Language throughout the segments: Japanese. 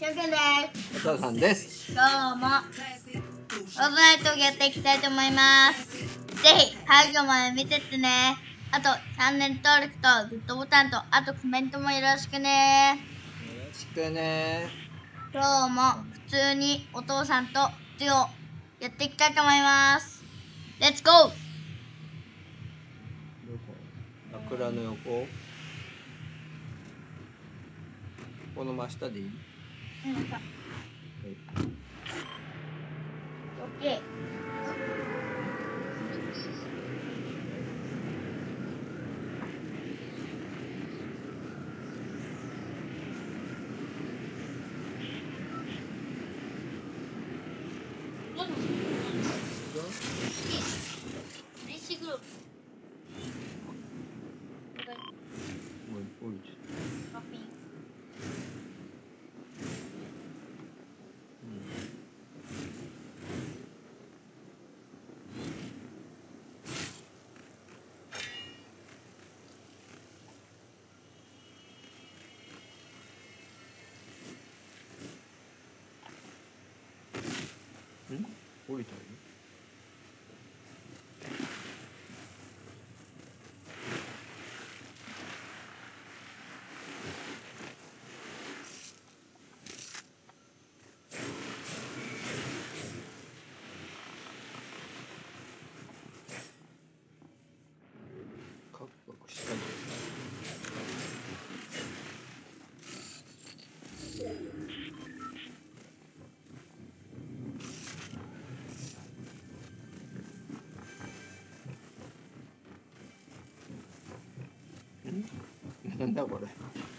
キョキョです。 お父さんです。 今日もロボライトをやっていきたいと思います。ぜひ最後まで見てってね。あとチャンネル登録とグッドボタンとあとコメントもよろしくね。 よろしくね。 今日も普通にお父さんとジオやっていきたいと思います。レッツゴー。 どこ？桜の横？この真下でいい？ うん、さ。オッケー。 降りたよ。カクカクしたじゃん。なんだこれ。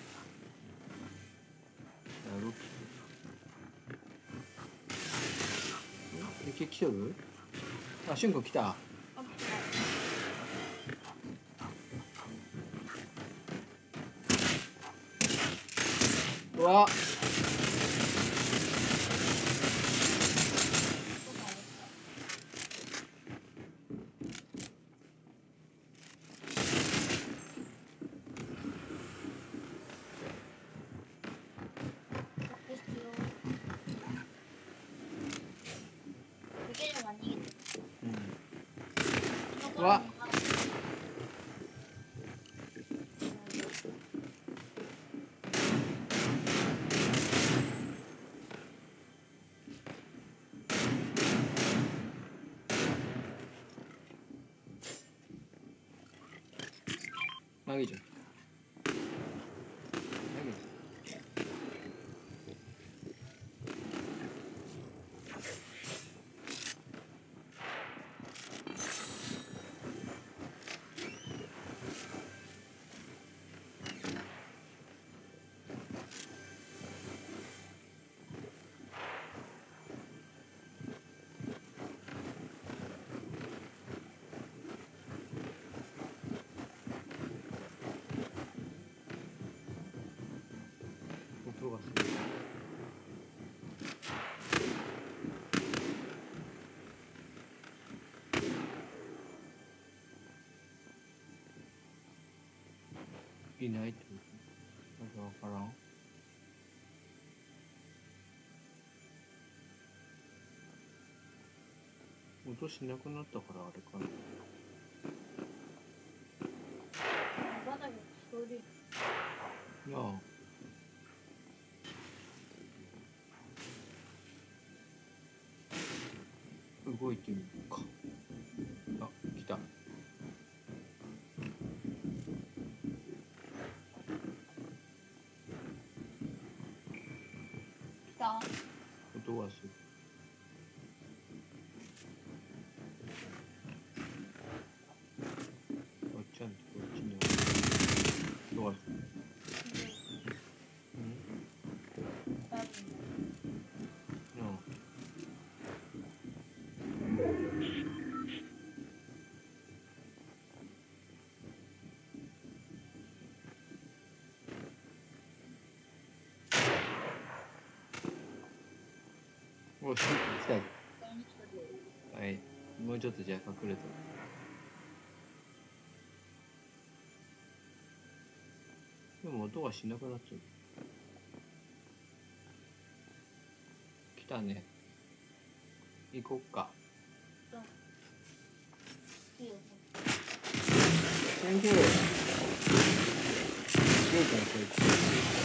駅来てる？あ、しゅんくん来た。うわ。うわ。投げちゃった。音がする。いないってこと？なんかわからん。音しなくなったからあれかな。なあ。動いてみようか。あ、来た。音がする。あっちゃんとこっちにある。音がする。お、来た。はい。もうちょっとじゃあ隠れと。でも音がしなくなっちゃう。 来たね。行こっか。先生。りゅうちゃんこいつ。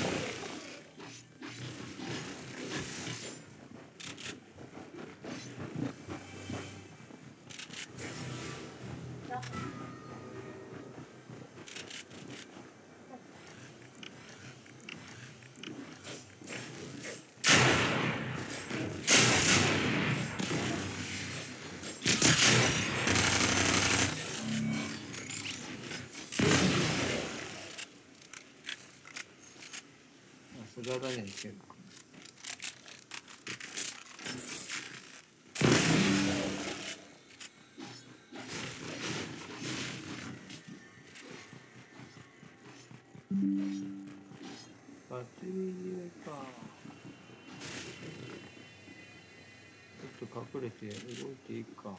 それは誰にしてるの？バッテリー切れか。ちょっと隠れて動いていいか。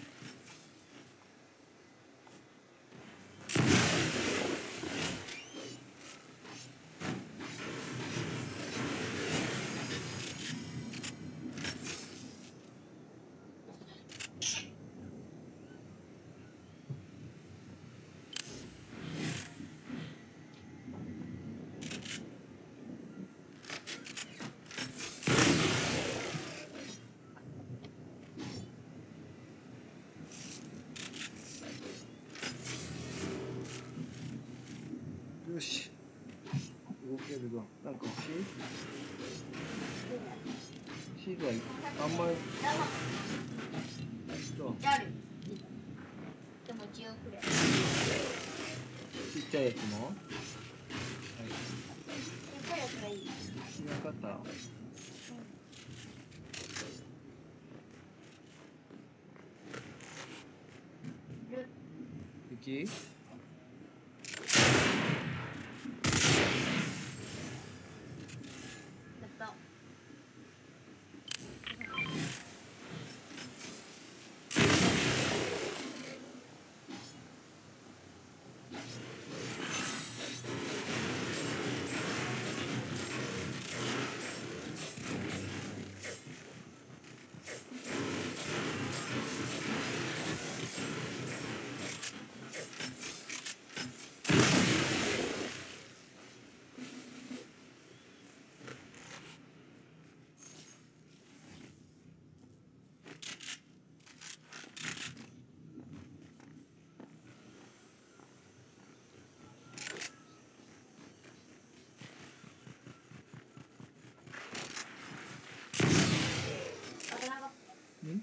よし。動けるぞ。なんか欲しい？シーザーあんまり。そう。 ある。でも一応くれ。 ちっちゃいやつも？はい。 ちっちゃいやつがいい。 分かった。雪？ん？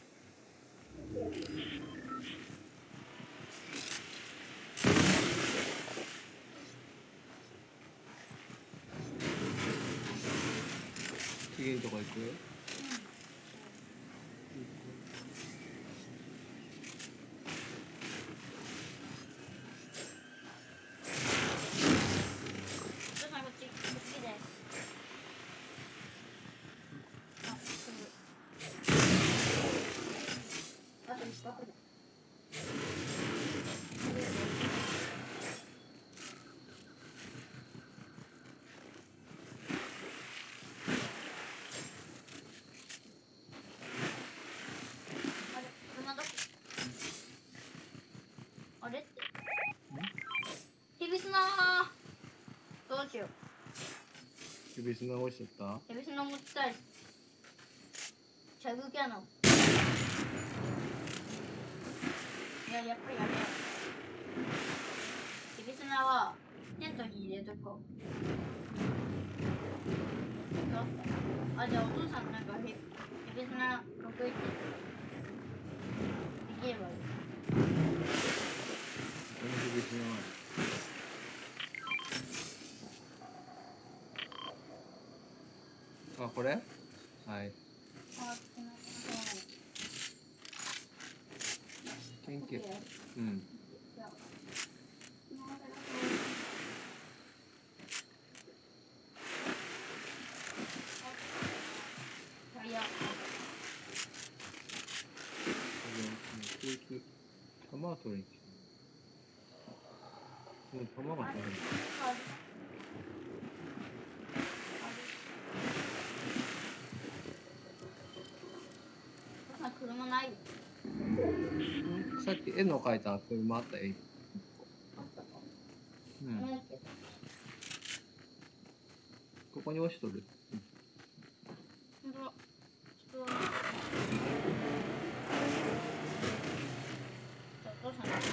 次のとこ行く？ あれってヘビスナーどうしよう。 ヘビスナー落ちちゃった？ ヘビスナー持ちたい。チャグキャノン。いや、やっぱりやめよう。ヘビスナーはテントに入れとこう。あ、じゃあお父さんなんかヘビスナー得意ってできればいい。 このヘビスナー。あ、これ？はい。Thank you。うん。玉を取りに来た。もう玉が取れる。 さっき絵の描いた車あったよ。 あったか。 うん。 ないけど。 ここに押しとる。 ほんとだ。ちょっと。じゃあお父さんに。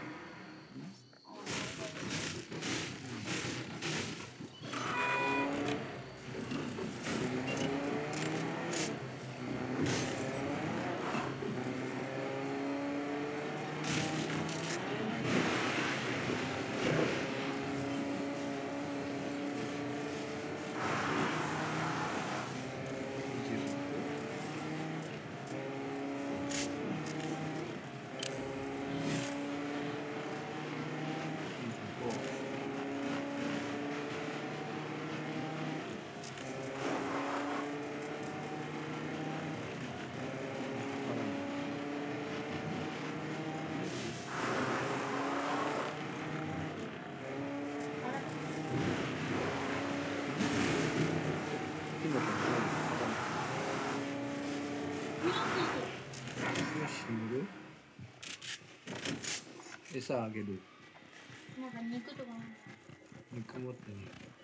キノコのよし、塗る。餌あげる。 なんか肉とか。 肉持ってね。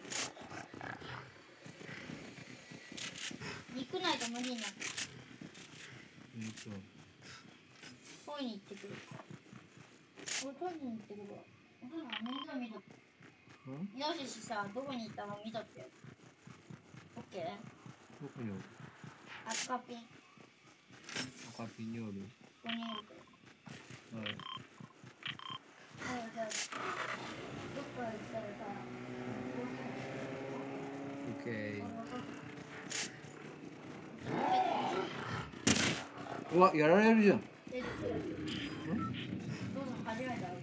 肉ないと無理になる。 そう。 トイレ行ってくる。俺トイレに行ってくるわ。お父さん面倒見とって。イノシシさ、どこに行ったの見とってよ。オッケー。 どこにおる？ 赤ピン。 赤ピンにおる。 ここにおるから。 はい。 じゃあ、どっから行ったらさ、 オッケー。うわ、やられるじゃん。 どうぞ初めて会うから。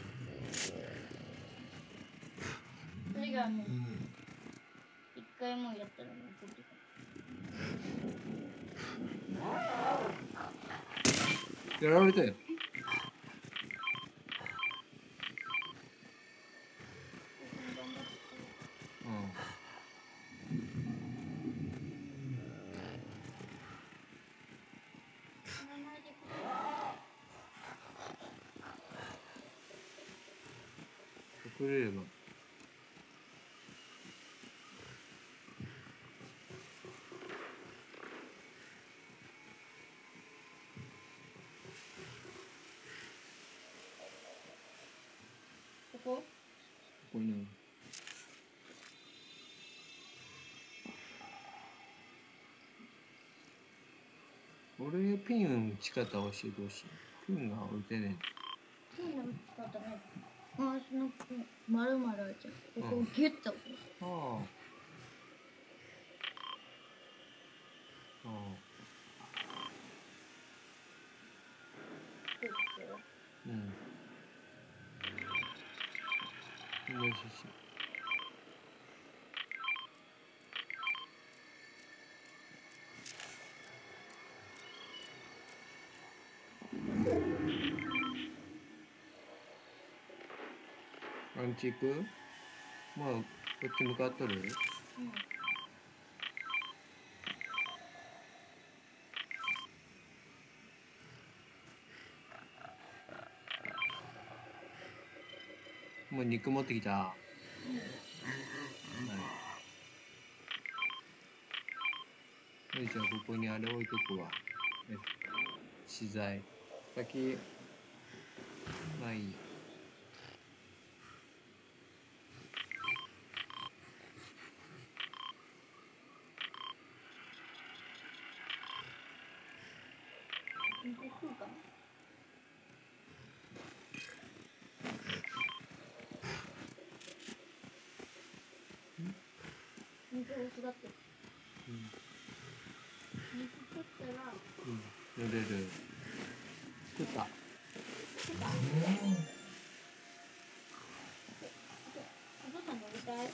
それがもう、一回もやったらもう取ってくる。 やられたよ。隠れれば。 ここ？ ここに。俺ピン打ち方教えてほしい。ピンが打てねピンの打ち方ね。その丸々あるじゃん。ここをギュッと。 え。ああ。うん。よしし。アンチ行く？まあ、こっち向かっとる？ うん。 もう肉持ってきた。はい。じゃあここにあれ置いとくわ。資材。先、まあいいや。 肉食うかな？肉を育ってる。肉食ったら。 塗れる。食った。 お父さん乗りたい？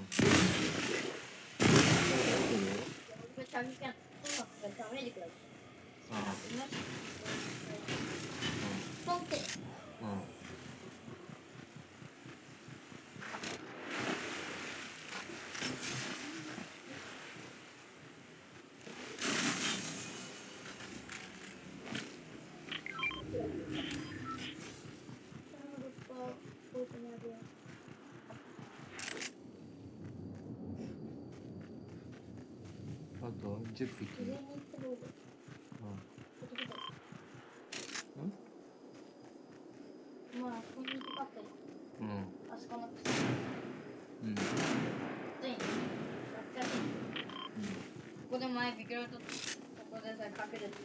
これ食べちゃう。お父さんこれ食べてください。ポンって。 あと10匹。 上に行った方がまあ、ここにかかったり。あそこの草。ついに。ここで前ビキロとここでさ、隠れて。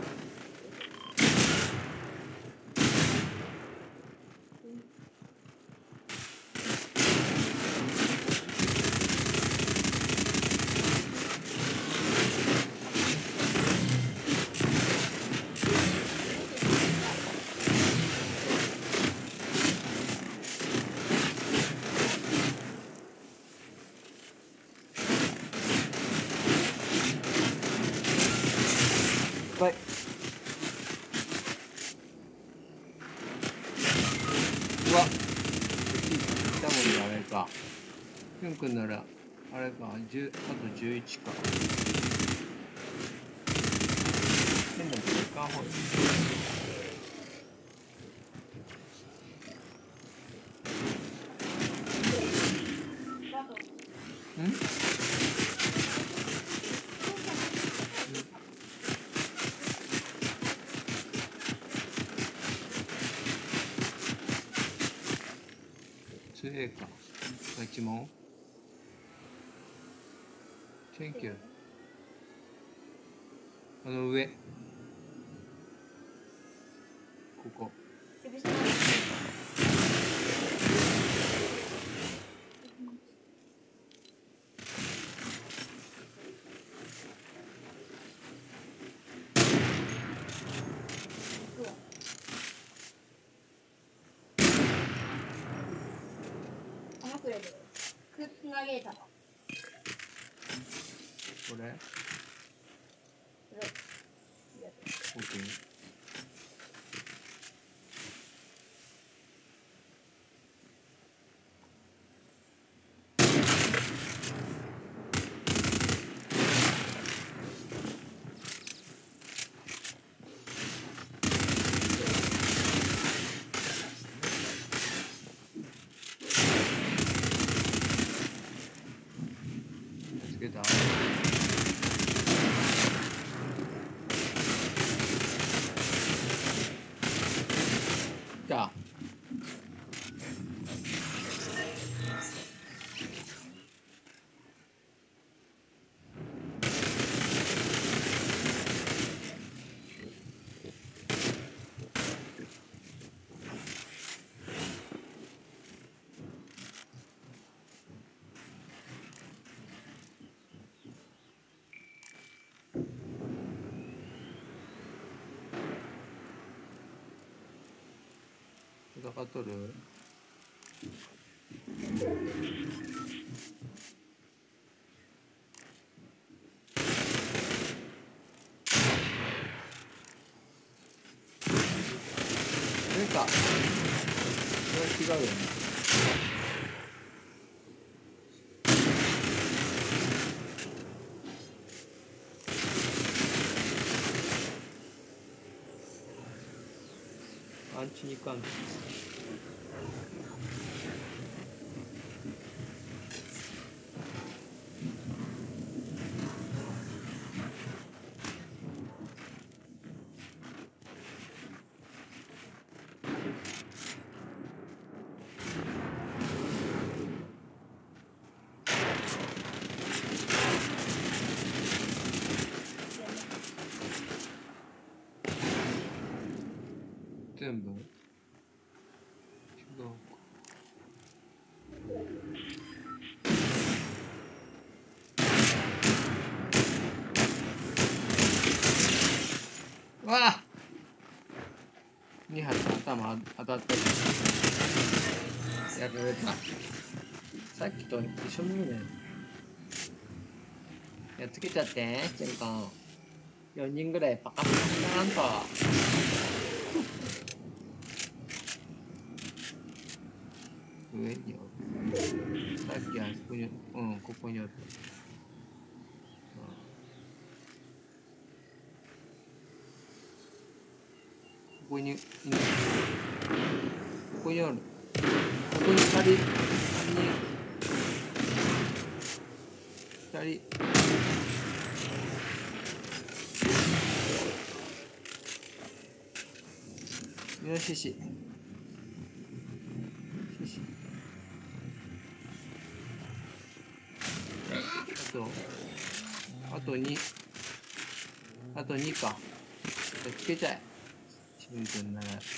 はい。うわ、来たもんであれか。きゅんくんなら、あれか、あと11か。でも、時間ほど。杖か。1問 Thank you。あの上。ここ。 投げたの。 これ OK。つけた。じゃあ。戦っとる？それか。それは違うよね。アンチに関して全部違うか。わあ2発頭当たったりやられた。さっきと一緒にねやっつけちゃって全巻4人ぐらいパカッパカーンと上にさっきあそこにここにあった。ここにここにある。ここに2人よしし。あと2。あと2か。つけちゃえ。しぶんくんなら。じゃ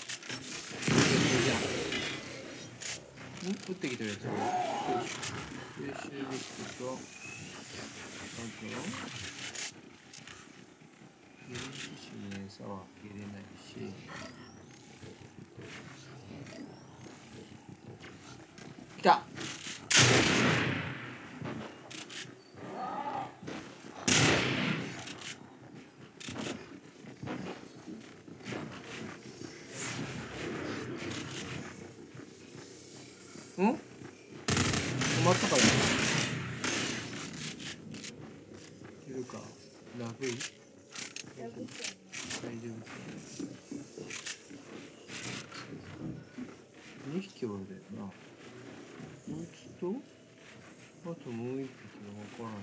あ。打ってきてるやつを。よし。よし、ビスと。あと。餌はあげれないし。来た。止まったから。いけるか。ラブイ。大丈夫です。2匹おるだよな。こいつと、あともう1匹がわからん。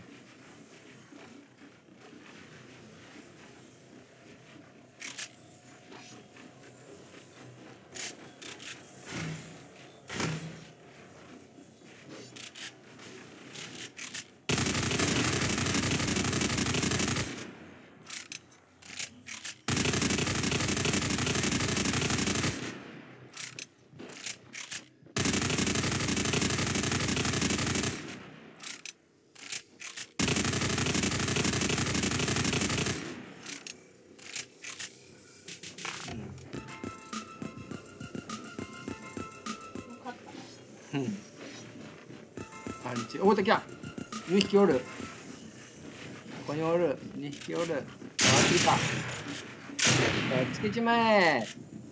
パンチ。おっと来た。2匹おる。ここにおる。2匹おる。あ、来た。つけちまえ。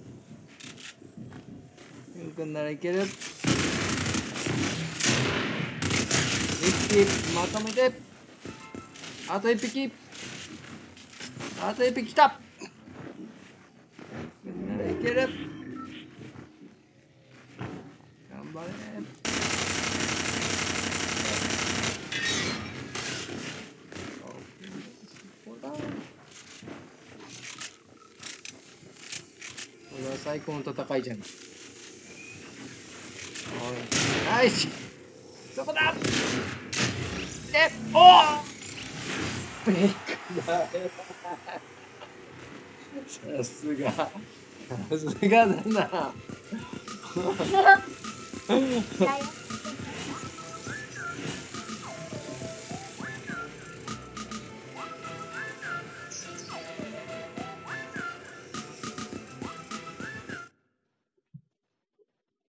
ゆうくんならいける。1匹まとめて。あと1匹。あと1匹来た。ゆうくんならいける。頑張れ。これは最高の戦いじゃん。ナイス。そこだ。で、おお。さすが。さすがだな。